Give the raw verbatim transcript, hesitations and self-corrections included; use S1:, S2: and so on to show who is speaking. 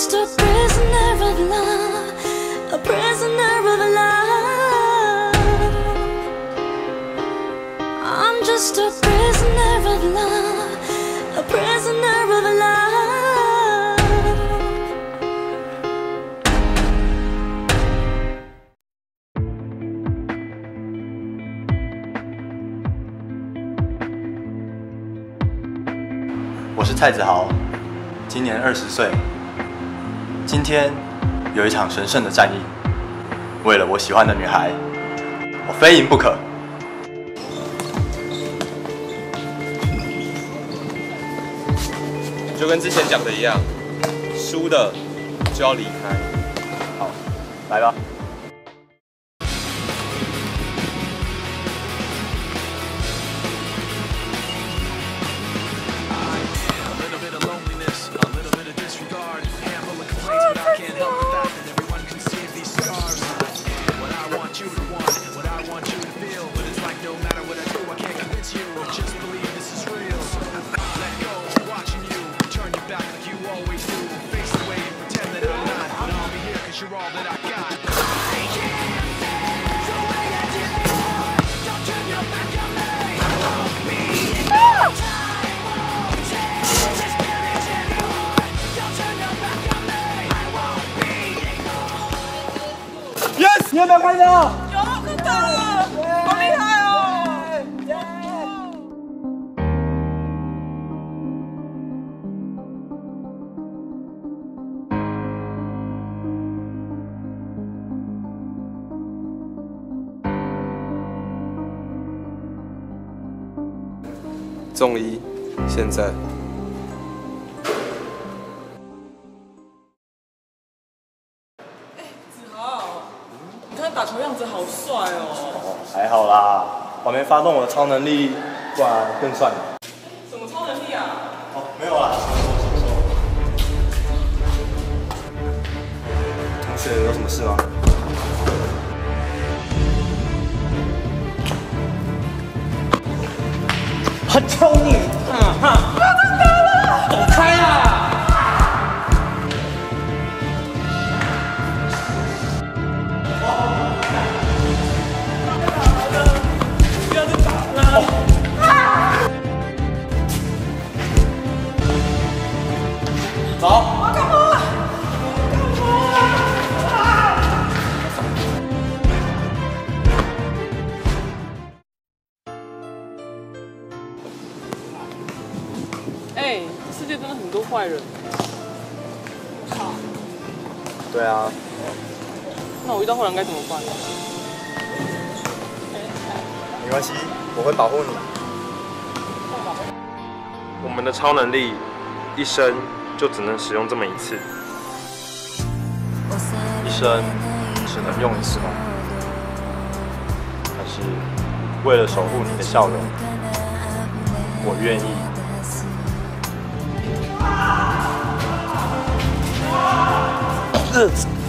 S1: just a prisoner of love, a prisoner of love. I'm just a prisoner of love, a prisoner of love.
S2: 我是蔡子豪，今年二十岁。今天有一场神圣的战役，为了我喜欢的女孩，我非赢不可。
S3: 就跟之前讲的一样，输的就要离开。
S2: 好，来吧。
S4: 你有没有看到？
S5: 有，看到了，好厉害哦！
S3: 中医，现在。
S5: 打球样子好帅哦！
S2: 哦，还好啦，我还没发动我的超能力，不然更帅。
S5: 什么超能力啊？
S2: 哦，没有啦。同学有什么事吗？我抽你！哈哈！不要再打了！走开啊！ 走！我干嘛？
S5: 哎，世界真的很多坏人。靠！
S2: 对啊。
S5: 那我遇到坏人该怎么办？
S2: 没关系，我会保护你。
S3: 我们的超能力，一生。 就只能使用这么一次，
S2: 一生只能用一次吗？还是为了守护你的笑容，我愿意。呃